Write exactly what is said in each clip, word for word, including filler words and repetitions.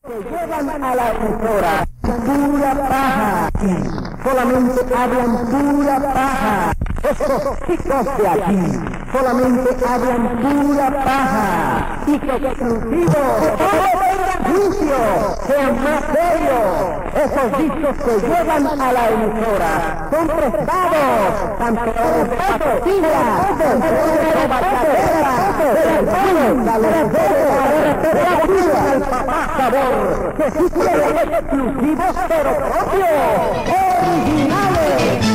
que llevan a la emisora pura paja, solamente hablan pura paja. Estos chicos de aquí solamente hablan pura paja y que exclusivos, todo tengan juicio, sean más serios. Esos discos que llevan a la emisora son prestados, tanto de pastillas, tanto de bachateras, de al papá sabor, que sí quieren exclusivos pero propios, originales.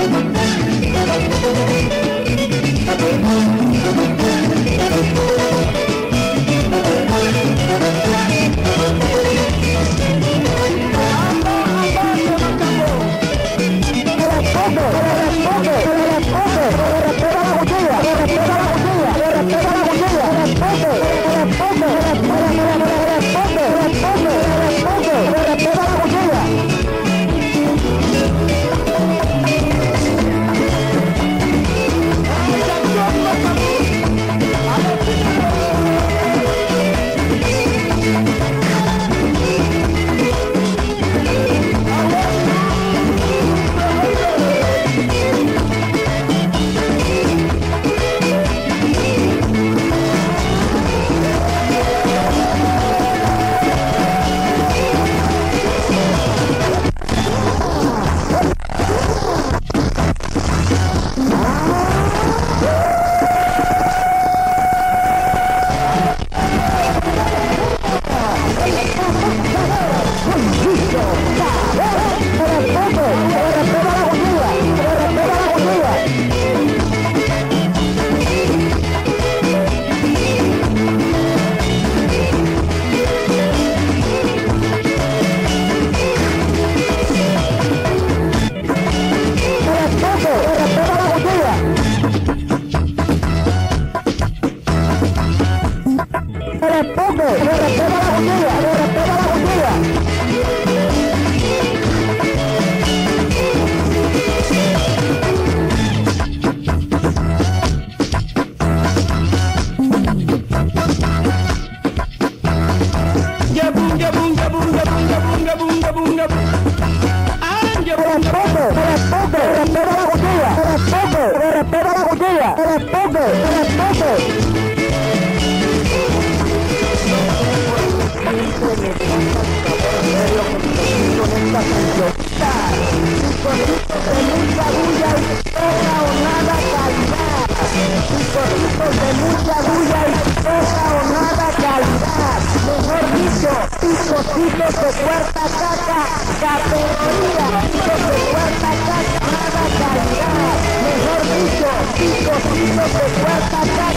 Hijos de cuarta caca, categoría, hijos de cuarta caca, nada calidad, mejor dicho, hijos, hijos de cuarta caca.